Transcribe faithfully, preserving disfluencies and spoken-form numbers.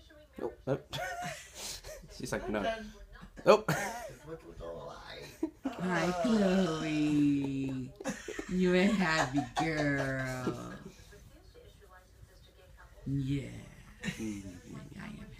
Nope. Nope. She's like, no. Nope. Hi, Chloe. You a happy girl. Yeah. I am